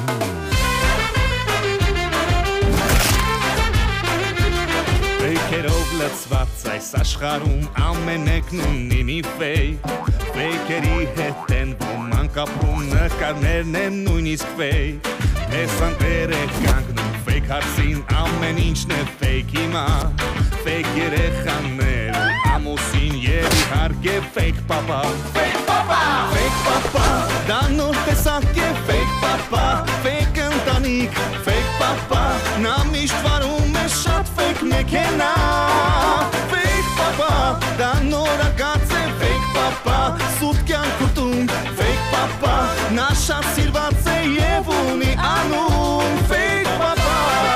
Ֆեյքերով լցված այս աշխարհում ամենեկն ունի մի ֆեյք Ֆեյքերի հետ են ոմանք ապրում նկարներն են նույնիսկ ֆեյք Ես անտեր է կանգնում ֆեյք հարցին ամեն ինչն է ֆեյք հիմա Ֆեյք երեխաներ ու ամուսին և իհարկե ֆեյք պապա Ֆեյք պապա Ֆեյք պապա դա նոր տեսակ է ֆեյք պապա Ֆեյք ընտանիք ֆեյք պապա նա միշտ վարում է շատ ֆեյք մեքենա Ֆեյք պապա դա նորակաց է ֆեյք պապա սուտ կյանք ուտում ֆեյք պապա նա շատ սիրված է և ունի անուն ֆեյք պապա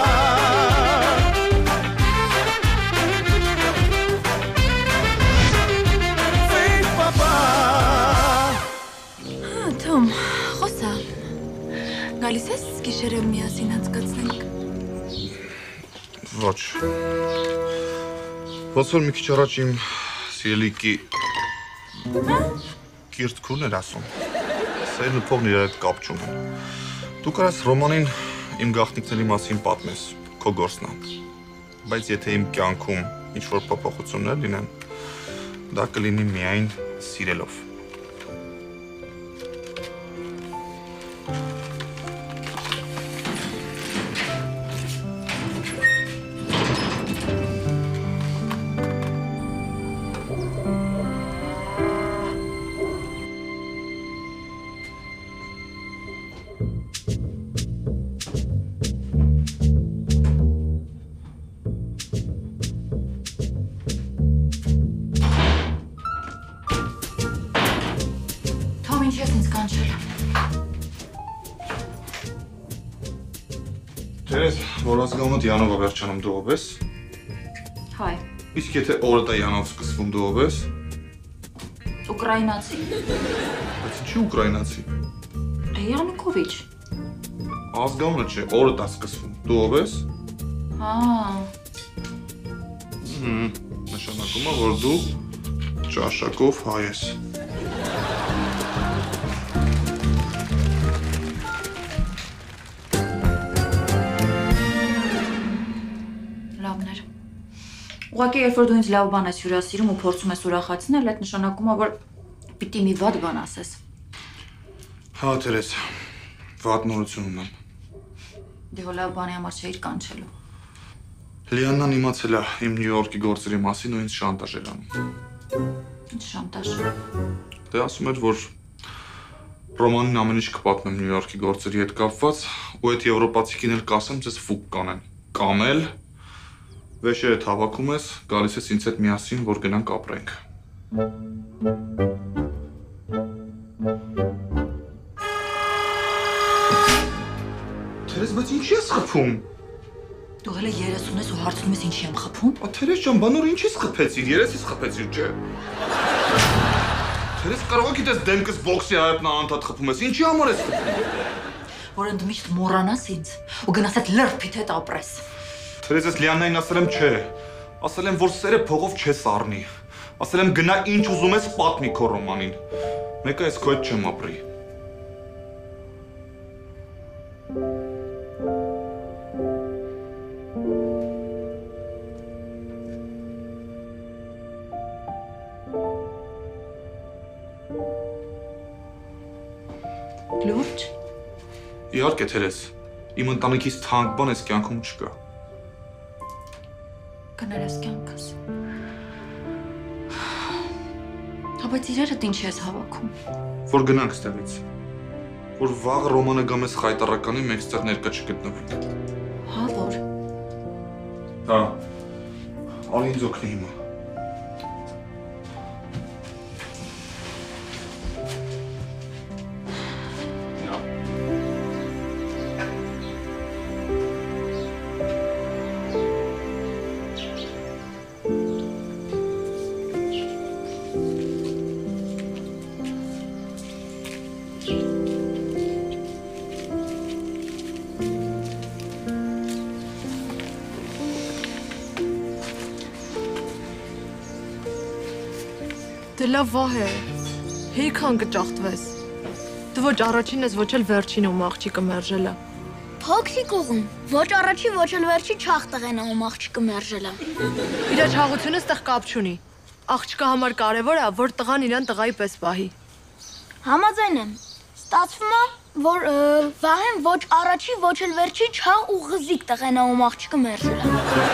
Ֆեյք պապա Թոմ, խոսա Գալիս ես գիշերը միասին անցկացնենք Ոչ Ոնց որ մի քիչ առաջ իմ սիրելիքի կիրթքուրն էր ասում Սերն ու փողն իրար հետ կապ չունեն Դու կարաս Ռոմանին իմ գաղտնիքների մասին պատմես քո գործն է Բայց եթե իմ կյանքում ինչ-որ փոփոխություններ լինեն դա կլինի միայն սիրելով Տերես, որ ազգամոտ Յանովը վերջանում դու ով ես? Հայ Իսկ եթե օրը տա Յանով սկսվում դու ով ես? Ուկրաինացի Բայց ինչի ուկրաինացի? Յանուկովիչ Ազգամոնը չէ, օրը տա սկսվում դու ով ես? Նշանակում է, որ դու ճաշակով հայ ես Ուղղակի երբ որ դու ինձ լավ բան ես հյուրասիրում ու փորձում ես ուրախացնել, այդ նշանակում է, որ պիտի մի վատ բան ասես։ Հա, Տերես, վատ նորություն ունեմ։ Դե որ լավ բանի համար չէիր կանչելու։ Լիաննան իմացել է իմ Նյու Յորքի գործերի մասին ու ինձ շանտաժ էր անում։ Ինչ շանտաժ։ Դե ասում էր, որ Ռոմանին ամեն ինչ կպատմեմ Նյու Յորքի գործերի հետ կապված ու այդ եվրոպացիքին էլ կասեմ, ձեզ ֆուկ կանեն։ Կամ էլ Վեշերդ հավաքում ես, գալիս ես ինձ հետ միասին, որ գնանք ապրենք։ Թերես, բայց ինչի ես խփում։ Դու հələ 30 ես ու հարցնում ես ինչի եմ խփում։ Թերես ջան, բա նոր ինչի՞ս խփեցիր, երեսից խփեցիր, չէ։ Թերես, կարող է գիտես դեմքս բոքսի հայտնա անդադ խփում ես, ինչի համար ես խփում։ Որ ընդմիշտ մոռանաս ինձ ու գնաս այդ լրբիդ հետ ապրես։ Թերես ես Լիաննային ասել եմ չէ, ասել եմ, որ սերը փողով չես առնի, ասել եմ գնա ինչ ուզում ես պատմի քո Ռոմանին, մեկը ես քո հետ չեմ ապրի։ Լուրջ։ Իհարկե Թերես, իմ ընտանիքից թանկ բան ես կյանքում չկա։ Կներես կյանքս։ Հա բայց իրերդ ինչ ես հավաքում։ Որ գնանք ստեղից։ Որ վաղ Ռոմանը գա մեզ խայտառականի մենք ստեղ ներկա չգտնվենք։ Հա որ։ Հա։ Ալի ինձ օգնի հիմա։ Դե լավ վահ է, հեքան կճախտվես, Դու ոչ առաջին ես, ոչ էլ վերջին ում աղջիկը մերժելա։ Փոքրիկ ուղում, ոչ առաջի, ոչ էլ վերջի չաղ տղեն ում աղջիկը մերժելա։ Իրա չաղությունը ստեղ կապ չունի։ Աղջկա համար կարևոր է, որ տղան իրան տղայի պես պահի։ Համաձայն եմ։ Ստացվում է, որ Վահեն ոչ առաջի, ոչ էլ վերջի չաղ ու ղզիկ տղեն ում աղջիկը մերժելա։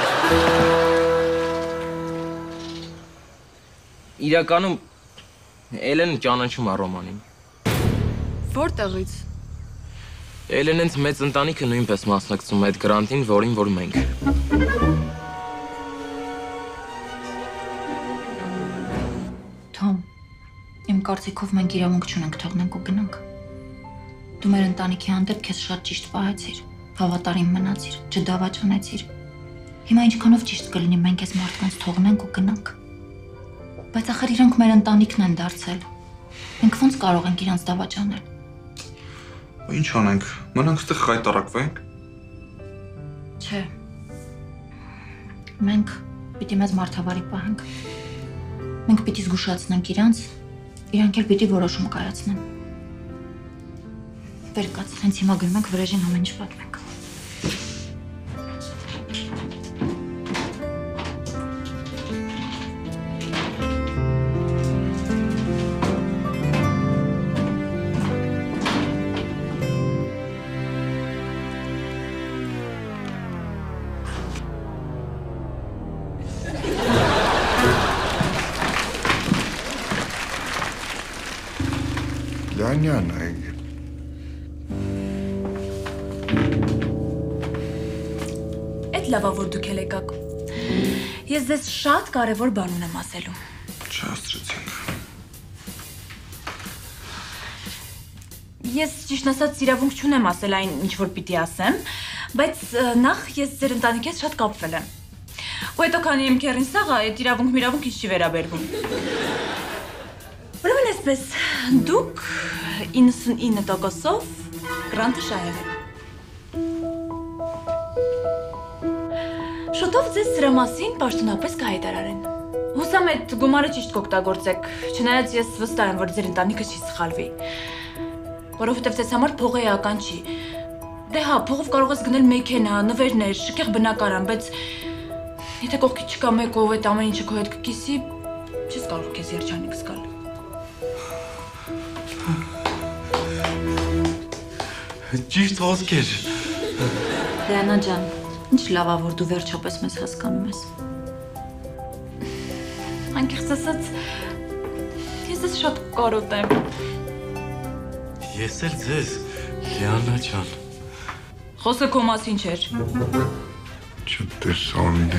Իրականում Էլենը ճանաչում է Ռոմանին։ Որտեղից։ Էլենը ինձ մեծ ընտանիքը նույնպես մասնակցում է այդ գրանտին, որին որ մենք։ Թոմ, իմ կարծիքով մենք իրավունք չունենք թողնենք ու գնանք։ Դու մեր ընտանիքի հանդեպ քեզ շատ ճիշտ պահեցիր, հավատարիմ մնացիր, չդավաճանեցիր։ Հիմա ինչքանով ճիշտ կլինի մենք այս մարդկանց թողնենք ու գնանք։ Բայց ախր իրանք մեր ընտանիքն են դարձել։ Մենք ոնց կարող ենք իրանց դավաճանել։ Ինչ անենք, մնանք ստեղ խայտարակվենք։ Չէ։ Մենք պիտի մեզ մարդավարի պահենք։ Մենք պիտի զգուշացնենք իրանք էլ պիտի որոշում կայացնեն։ Վեր կաց, հենց հիմա գնում ենք վրեժին ամեն ինչ պատմենք։ Լյանյան այգ։ Էդ լավա որ դուք էլ եկաք։ Ես ձեզ շատ կարևոր բան ունեմ ասելու։ Չհասցրեցինք։ Ես ճիշտ ասած իրավունք չունեմ ասել այն ինչ որ պիտի ասեմ, բայց նախ ես ձեր ընտանիքի հետ շատ կապվել եմ։ Ու հետո քանի իմ քերին սաղ է, այդ իրավունք ինձ չի վերաբերվում։ Ուրեմն այսպես, դուք 99%-ով գրանտը շահել եք։ Շուտով ձեզ սրա մասին պաշտոնապես կհայտարարեն։ Հուսամ այդ գումարը ճիշտ կօգտագործեք, չնայած ես վստահ եմ, որ ձեր ընտանիքը չի սխալվի։ Որովհետև ձեզ համար փողը էական չի։ Դե հա, փողով կարող ես գնել մեքենա, նվերներ, շքեղ բնակարան, բայց եթե կողքի չկա մեկ, ով այդ ամեն ինչը քո հետ կկիսի, չես կարող քեզ երջանիկ զգալ։ Ճիշտ խոսքեր։ Լիանա ջան, ինչ լավ է, որ դու վերջապես մեզ հասկանում ես։ Անկեղծ ասած, ես ձեզ շատ կարոտ եմ։ Ես էլ ձեզ, Լիանա ջան։ Խոսքը քո մասին չէր։ Չտեսանիլ։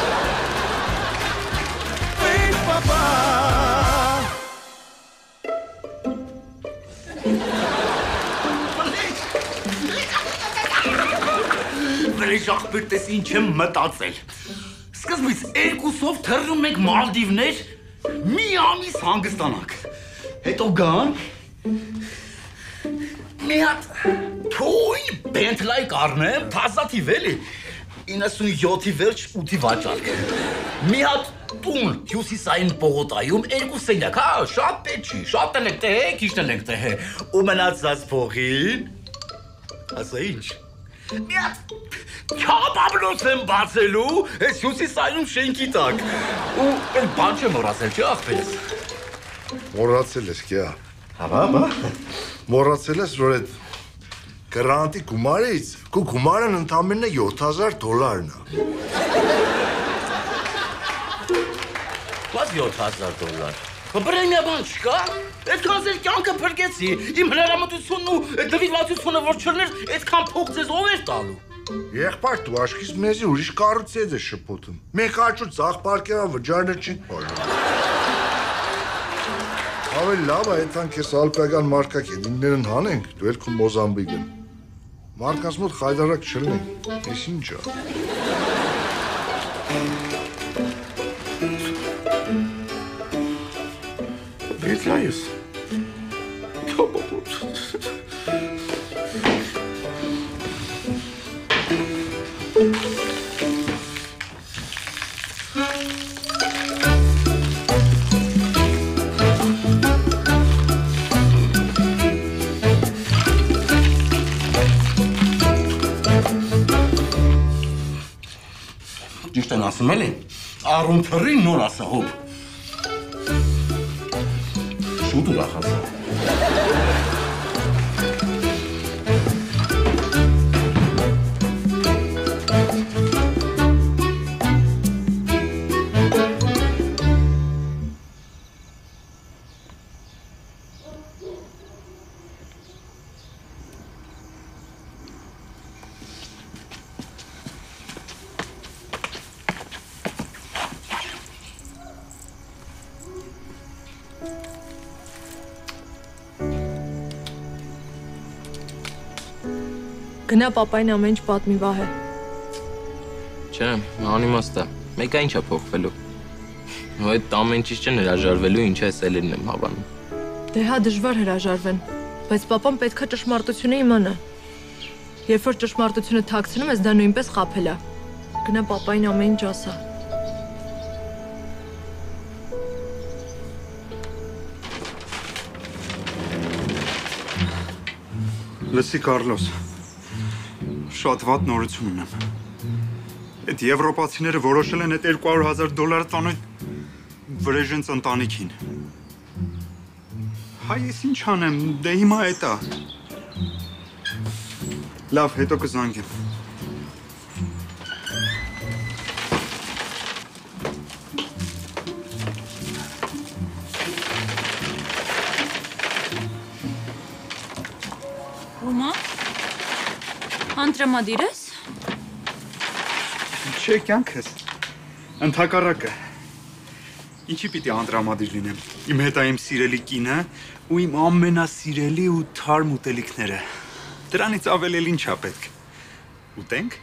Վրեժ աղբեր տես ինչ եմ մտածել։ Սկզբից երկուսով թռնում ենք Մալդիվներ, մի ամիս հանգստանանք։ Հետո գան մի հատ թույն Bentley կառնեմ, թազաթիվ էլի, 97-ի վերջ 8-ի վաճառք։ Մի հատ տուն հյուսիսային պողոտայում, 2 սենյակ, հա, շատ պետք չի, շատ էլ ենք տեհե, քիչ էլ ենք տեհե։ Ու մնացած փողին, ասա ինչ, մի հատ Չապաբլոց եմ բացելու, ես հյուսիսայում շենքի տակ։ Ու էլ բան չեմ մոռացել, չի աղբերս։ Մոռացել ես, կյա։ Հավա։ Մոռացել ես, որ այդ գրանտի գումարից, քո գումարն ընդամենը $7,000 է։ Բայց $7,000։ Պրեմիա բան չկա, այդքան ձեր կյանքը փրկեցի, իմ հնարամտությունն ու դվիրվածությունը որ չլներ, այդքան փող ձեզ ով էր տալու։ Եղբայր դու աշխիս մեզի ուրիշ կառուցեց է շփոթում։ Մենք աճու ծախ պարկեվա վճարներ չենք պարում։ Ավելի լավ է, այդքան քեզ ալպիական մարկակետիններն հանենք, դու էլ քո Մոզամբիկն։ Մարդկանց մոտ խայդարակ չլինենք, ես ինչ է։ Բետլայես։ Թոբոտ։ Ճիշտ են ասում էլի։ Առուն թռի նոր ասա հոբ։ Շուտ ուրախ ասա։ Գնա պապային ամեն ինչ պատմի Վահե։ Չէ, անիմաստ է։ Մեկը ինչ է փոխվելու։ Ու այդ ամեն ինչից չեն հրաժարվելու, ինչ է սելերն եմ հավանում։ Դե հա դժվար հրաժարվեն, բայց պապան պետքա ճշմարտությունը իմանա։ Երբ որ ճշմարտությունը թաքցնում ես, դա նույնպես խաբել է։ Գնա պապային ամեն ինչ ասա։ Լսի Կարլոս, շատ վատ նորություն ունեմ։ Այդ եվրոպացիները որոշել են այդ $200,000 տանեն վրեժենց ընտանիքին։ Հայ, ես ինչ անեմ, դե հիմա էդ է։ Լավ, հետո կզանգեմ։ Ռոմա, անտրամադիր ես։ Չէ, կյանքս։ Ընդհակառակը։ Ինչի պիտի անդրամադիր լինեմ։ Իմ հետ է իմ սիրելի կինը ու իմ ամենասիրելի ու թարմ ուտելիքները։ Դրանից ավել էլ ինչ է պետք։ Ուտենք։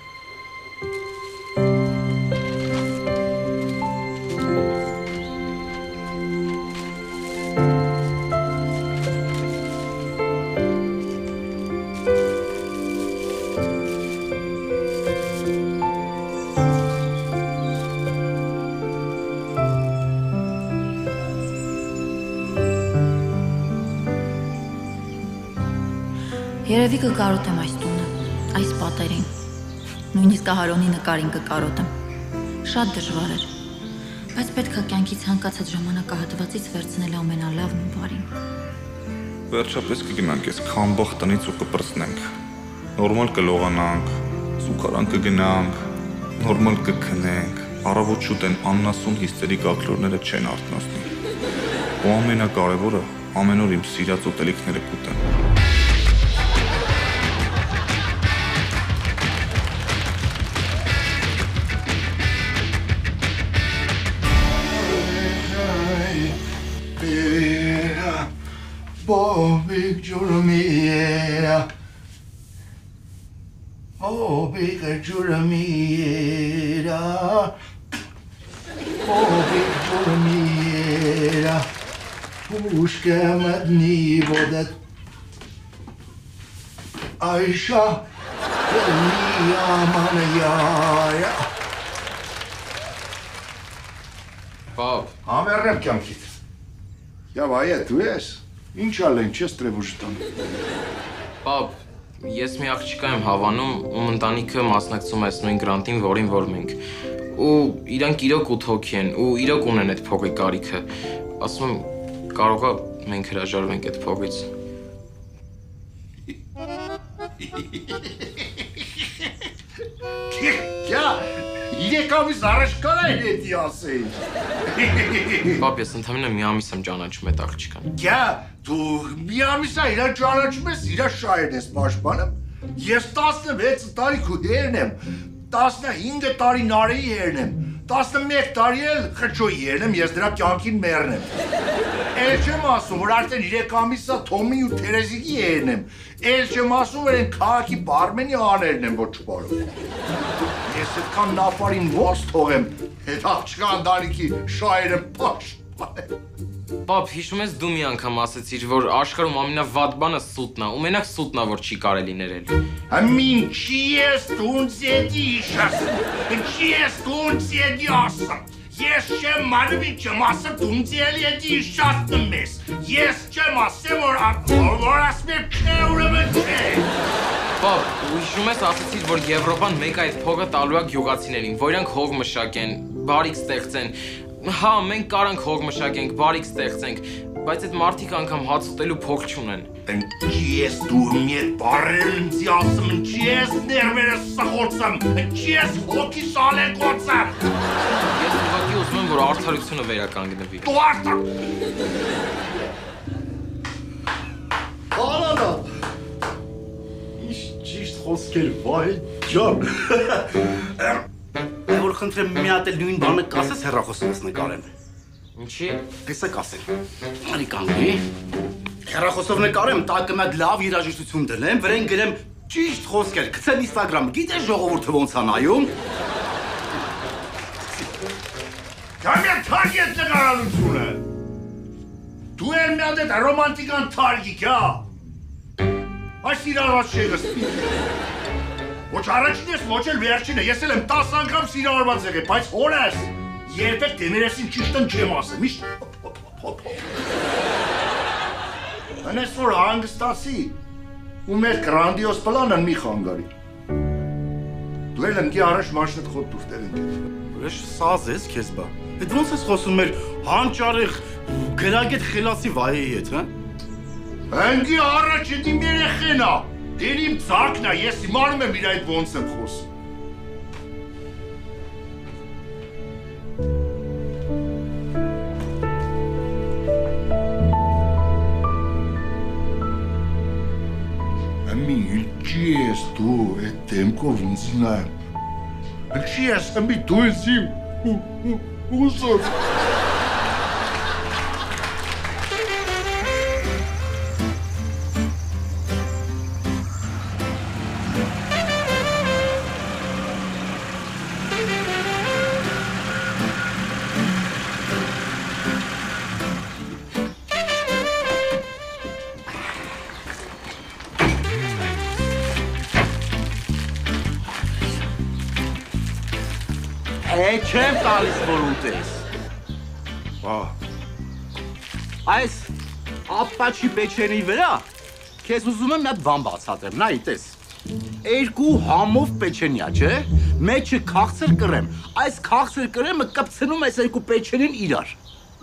Երևի կկարոտեմ այս տունը, այս պատերին, նույնիսկ Ահարոնի նկարին կկարոտեմ, շատ դժվար էր, բայց պետք է կյանքի ցանկացած ժամանակահատվածից վերցնել ամենալավն ու բարին։ Վերջապես կգնանք ես քամբախ տնից ու կպրծնենք, նորմալ կլողանանք, սուքարան կգնանք, նորմալ կքնենք, առավոտ շուտ են աննասուն հիստերիկ ակլորները չեն արթնացնի, ու ամենակարևորը ամեն օր իմ սիրած ուտելիքները կուտեմ։ Bobik Juramiera. Bobik Juramiera. Bobik Juramiera. Pushka madni vodat. Aisha. Kelniya manayaya. Պապ։ Համերրեմ կյանքիդ։ Եվ այա դու ես։ Ինչ ալեն չես տրևուժտան։ Պապ, ես մի աղջկա եմ հավանում, ում ընտանիքը մասնակցում է նույն գրանտին, որին որ մենք։ Ու իրանք իրոք 8 հոգի են, ու իրոք ունեն այդ փողի կարիքը։ Ասում եմ, կարող է մենք հրաժարվենք այդ փողից։ Կյա, իրեկամիս առաջ կարա հետի ասեի։ Պապ, ես ընդամենը մի ամիս եմ ճանաչում այդ աղջկան։ Կյա, դու մի ամիսա իրա ճանաչում ես, իրա շայրն ես պաշտպանում։ Ես 16 տարի քու հերն եմ, 15 տարի Նարեի հերն եմ, 11 տարի էլ խճոյի հերն եմ, ես դրա կյանքին մերն եմ։ Էլ չեմ ասում, որ արդեն 3 ամիսա Թոմի ու Թերեզիկի հերն եմ, էլ չեմ ասում, որ են քաղաքի բարմենի աներն եմ, որ չպարում։ Ես այդքան նապարին ոնց թողեմ, հետ աղջկա ընտանիքի շայրը պաշտպանեմ։ Պապ, հիշում ես դու մի անգամ ասեցիր, որ աշխարհում ամենավատ բանը սուտն է, ու մենակ սուտն է, որ չի կարելի ներել։ Ինչի ես դուն զեդի իշաս, ինչի ես դուն զեդի ասում, ես չեմ մանում ինչեմ ասում, դուն զելի էդի իշասնում ես, ես չեմ ասեմ, որ ասում եմ չէ ուրեմն չէ, Պապ, ու հիշում ես ասացիր, որ Եվրոպան մեկ այդ փողը տալու է գյուղացիներին, որ իրանք հող մշակեն, բարիք ստեղծեն։ Հա, մենք կարանք հող մշակենք, բարիք ստեղծենք, բայց այդ մարդիկ անգամ հաց ուտելու փող չունեն։ Ինչի ես դու մեր բարերն ինձ ասում, ինչի ես ներվերս սխոցում, ինչի ես հոգի սալեկոցում։ Ես ուղղակի ուզում եմ, որ արդարությունը վերականգնվի։ Դու արդար։ Հալալա։ Ինչ ճիշտ խոսքեր, վայ ջան։ Որ խնդրեմ մի հատ էլ նույն բանը կասես հեռախոսից նկարեմ։ Ինչի՞։ Հեսա կասեմ։ Արի կանգնի։ Հեռախոսով նկարեմ, տակը մի հատ լավ երաժշտություն դնեմ, վրան գրեմ ճիշտ խոսքեր, գցեմ Instagram, գիտես ժողովուրդը ոնց է նայում։ Կամիա թարգետ նկարալությունը։ Դու էլ մի հատ այդ ռոմանտիկան թարգիկ, հա։ Այս իրարված չեղստի։ Ոչ առաջին ես, ոչ էլ վերջինը, ես էլ եմ 10 անգամ սիրահարված եղել, բայց օրես երբեք դեմերեսին ճիշտն չեմ ասել, միշտ Անես որ հանգստացի ու մեր գրանդիոս պլանը մի խանգարի։ Դու էլ ընկի առաջ մաշնդ խոտ դուրտել ընկել։ Ուրիշ սազ ես քեզ բա։ Այդ ոնց ես խոսում մեր հանճարեղ գրագետ խելացի վայեի հետ, հա։ Ընկի առաջ դի մեր երեխեն ա։ Դեր իմ ծակն ա, ես իմանում եմ իր այդ ոնց եմ խոսում։ Ամի, ինչի ես դու այդ դեմքով ինձ նայում։ Ինչի ես ամի դու ես իմ ուզոր։ Չեմ տալիս, որ ուտես։ Այս ապաչի պեչենի վրա քեզ ուզում եմ մի հատ բան բացատրեմ, նայ տես։ Երկու համով պեչենյա, չէ՞։ Մեջը քաղցր կրեմ, այս քաղցր կրեմը կպցնում այս երկու պեչենին իրար։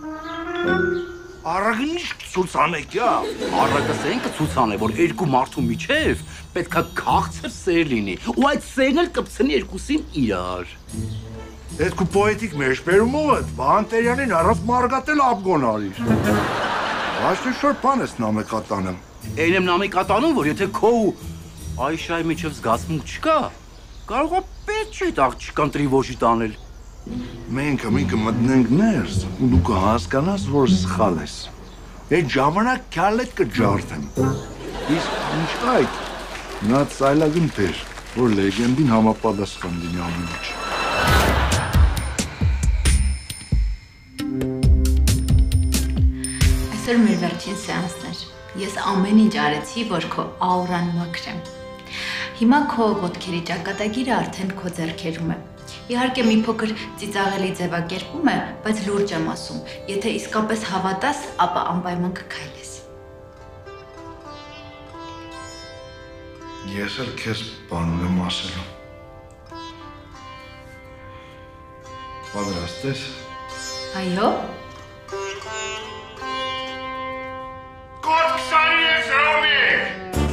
Առագն ինչ ցուցանեք, յա։ Առագս են կցուցանե, որ երկու մարդու միջև պետքա քաղցր սեր լինի, ու այդ սերն էլ կպցնի երկուսին իրար։ Այդ քու պոետիկ մեջբերումով այդ Վահանտերյանին առանց մարգատել աբգոն արիր։ Ոչ շոր բան ես նամեկատանում։ Այն եմ նամեկատանում, որ եթե քո ու Այշայի միջև զգացմունք չկա, կարող է պետք չէ այդ աղջկան տրիվոժի տանել։ Մենք մտնենք ներս, ու դու կհասկանաս, որ սխալ ես։ Այդ ժամանակ քյալետ կջարդեմ։ Իսկ ինչ այդ, նա ծայլագն բեր, որ լեգենդին համապատասխան լինի ամեն ինչ։ Այսօր մեր վերջին սեանսն էր։ Ես ամեն ինչ արեցի, որ քո աուրան մաքրեմ։ Հիմա քո ոտքերի ճակատագիրը արդեն քո ձեռքերում է։ Իհարկե մի փոքր ծիծաղելի ձևակերպում է, բայց լուրջ եմ ասում, եթե իսկապես հավատաս, ապա անպայման կքայլես։ Ես էլ քեզ բան ունեմ ասելու։ Պատրաստ ես։ Այո։ Կոտ 23 ժամի։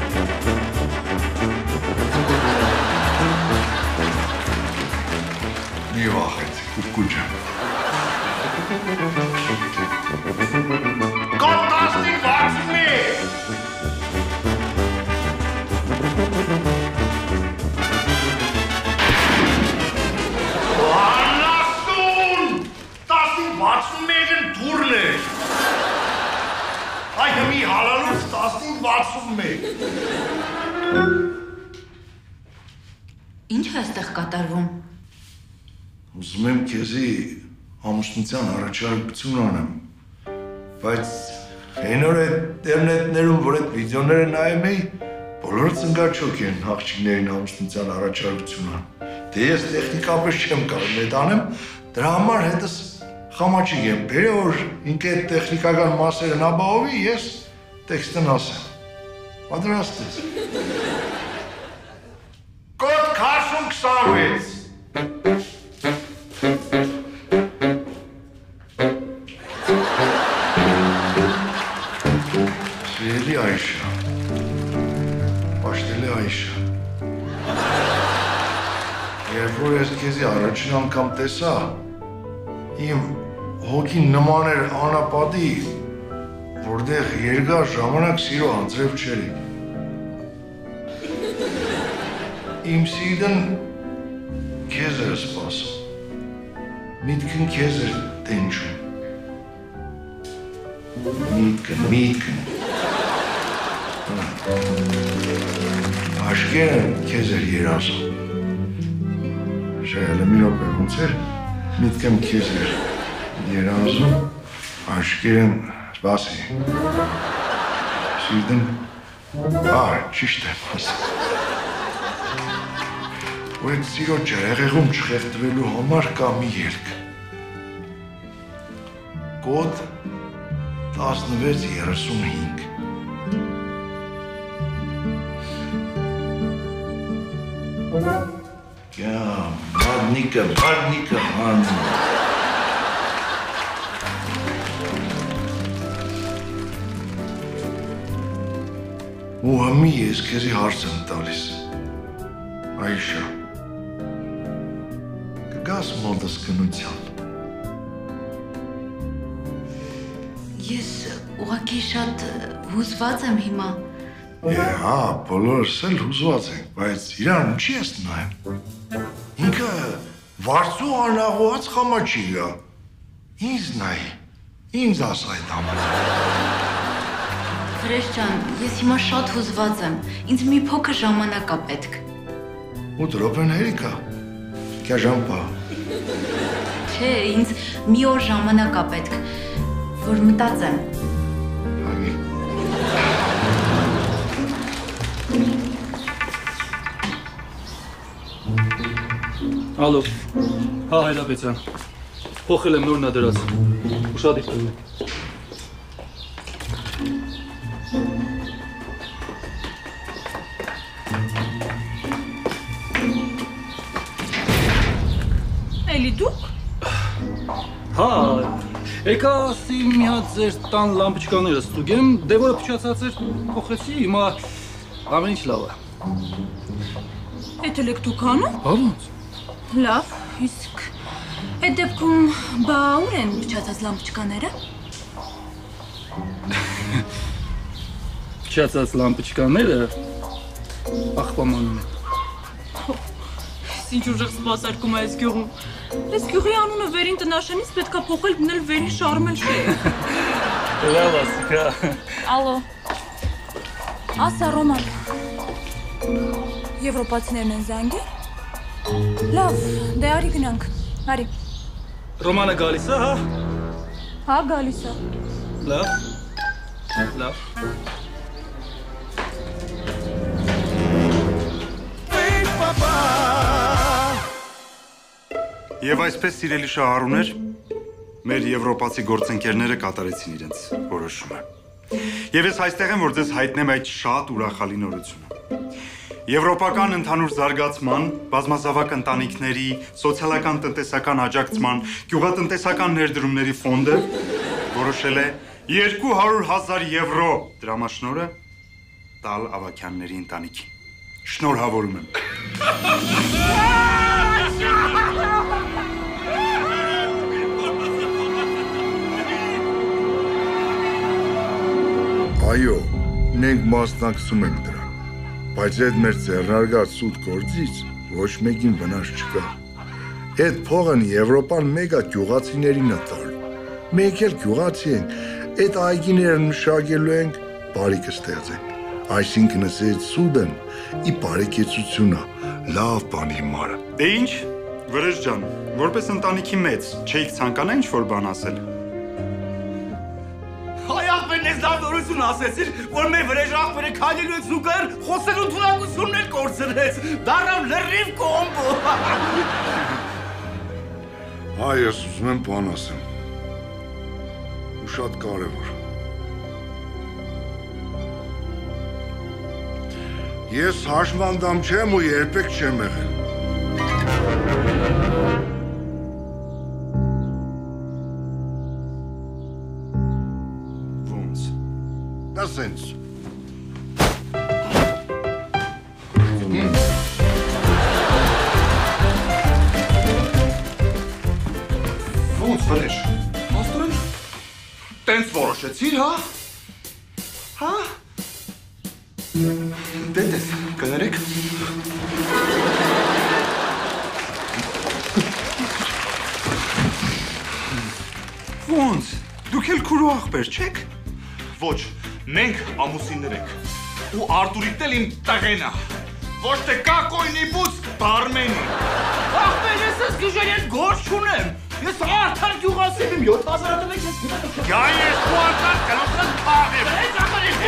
Մի վախեց, կուկուջան։ Կոտ 15 Անաստուն! 15-61-ն դուրն է։ Այ հմի հալալուց 15-61։ Ինչ է այստեղ կատարվում։ Ուզում եմ քեզի ամուսնության առաջարկություն անեմ, բայց այն օր այդ ինտերնետներում, որ այդ վիդեոները նայում էի, բոլորը ծնգաչոք են աղջիկներին ամուսնության առաջարկությունը։ Դե ես տեխնիկապես չեմ կարող այդ անեմ, դրա համար հետս խամաչիկ եմ բերել, որ ինքը այդ տեխնիկական մասերը նաբահովի, ես տեքստն ասեմ։ Պատրաստ ես։ 26 Սիրելի Այշա, պաշտելի Այշա, երբ որ ես քեզի առաջին անգամ տեսա, իմ հոգին նման էր անապատի, որտեղ երկար ժամանակ սիրո անձրև չերի։ Իմ սիրտն քեզ էր սպասում, միտքն քեզ էր տենչում։ Միտքն։ Աշկերն քեզ էր երազում։ Շայալը մի րոպե, ոնց էր, միտքն քեզ էր երազում, աշկերն սպասի։ Սիրտն, ճիշտ եմ ասում։ Ու այդ սիրո ջրեղեղում չխեղդվելու համար կա մի երգ։ Կոդ 1635 Մադնիկը, ման Ու համի ես քեզի հարց եմ տալիս Այշա Կգաս մոտս կնության Ես ուղղակի շատ հուզված եմ հիմա Հա, բոլորս էլ հուզված ենք, բայց իրան չի ես նայում Ինքը վարձու անաղուած խամաչի գա Ինձ նայի, ինձ աս այդ ամեն Վրեժ ջան, ես հիմա շատ հուզված եմ, ինձ մի փոքր ժամանակ է պետք 8 րոպեն հերիք է, քյա ժամպա Չէ, ինձ մի օր ժամանակ է պետք, որ մտածեմ Հագի Ալո, հա Հայրապետյան, փոխել եմ նոր նադրած, ուշադիր կլինեք Էլի դուք? Հա, եկա ասի մի հատ ձեր տան լամպիչկաները ստուգեմ, դե որը փչացած էր, փոխեցի, հիմա ամեն ինչ լավ է Էդ էլ եք դուք անում? Հա ոնց? Լավ, իսկ այդ դեպքում բա ուր են փչացած լամպիչկաները? Փչացած լամպիչկաները աղբամանում են Ինչ ուժեղ սպասարկում է այս գյուղում Այս գյուղի անունը վերին տնաշենից պետքա փոխել դնել վերին շարմել շեյ Լավ ասիկա Ալո Ասա Ռոման Եվրոպացիներն են զանգել Լավ, դե արի գնանք, արի Ռոմանը գալիս է, հա? Հա, գալիս է Լավ Եվ այսպես սիրելի շահառուներ, մեր եվրոպացի գործընկերները կատարեցին իրենց որոշումը։ Եվ ես այստեղ եմ, որ ձեզ հայտնեմ այդ շատ ուրախալի նորությունը։ Եվրոպական ընդհանուր զարգացման, բազմազավակ ընտանիքների, սոցիալական տնտեսական աջակցման, գյուղատնտեսական ներդրումների ֆոնդը որոշել է 200,000 եվրո դրամաշնորհը տալ Ավագյանների ընտանիքին։ Շնորհավորում եմ։ Այո, մենք մասնակցում ենք դրան, բայց այդ մեր ձեռնարկած սուտ գործից ոչ մեկին վնաս չկա։ Այդ փողն Եվրոպան մեգա գյուղացիներին է տալու։ Մենք էլ գյուղացի ենք, այդ այգիները մշակելու ենք, բարի կստեղծենք։ Այսինքն այդ սուտն ի բարեկեցությունա, լավ բանի համար։ Դե ինչ, Վրեժ ջան, որպես ընտանիքի մեծ, չէիք ցանկանա ինչ-որ բան ասել։ Հայ ես դարձորություն ասեցիր, որ մեր վրեժ աղբերը քայլելու հետ զուգահեռ խոսելու թուլակություններ կորցրեց, դառավ լրիվ կոմբո։ Հա, ես ուզում եմ բան ասեմ։ Ու շատ կարևոր։ Ես հաշմանդամ չեմ ու երբեք չեմ եղել։ սենց։ Ոնց վրեժ։ Աստորեն տենց որոշեցիր, հա։ Հա։ Դե տես, կներեք։ Ոնց։ Դուք էլ քուրու աղբեր չեք։ Ոչ, մենք ամուսիններ ենք։ Ու Արտուրիքն էլ իմ տղեն է։ Ոչ թե կակոյնի բուց բարմենի։ Ախպեր, ես ես գիժեր ես գործ չունեմ։ Ես արդար գյուղասիվ եմ, 7000 տվեք ես գիտեմ։ Գա ես ու արդար կնոսն պաղեմ։ Ես ախր ես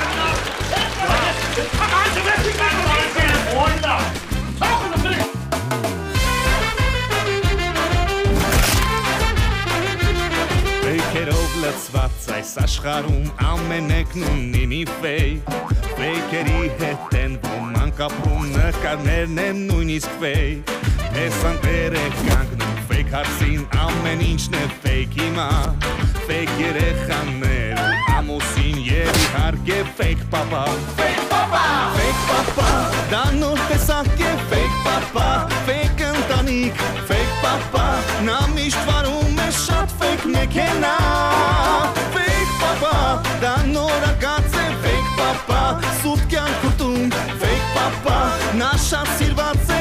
Ֆեյքերով լծված այս աշխարհում ամենեկն ունի մի ֆեյք Ֆեյքերի հետ են ոմանք ապրում նկարներն են նույնիսկ ֆեյք Ես անտեր է կանգնում ֆեյք հարցին ամեն ինչն է ֆեյք հիմա Ֆեյք երեխաներ ու ամուսին և իհարկե ֆեյք պապա Ֆեյք պապա, ֆեյք պապա, դա նոր տեսակ է ֆեյք պապա Ֆեյք ընտանիք, ֆեյք պապա, նա միշտ վարում է շատ ֆեյք մեքենա Ֆեյք պապա, դա նորակաց է ֆեյք պապա Սուտ կյանք ուտում, ֆեյք պապա, նա շատ սիրված է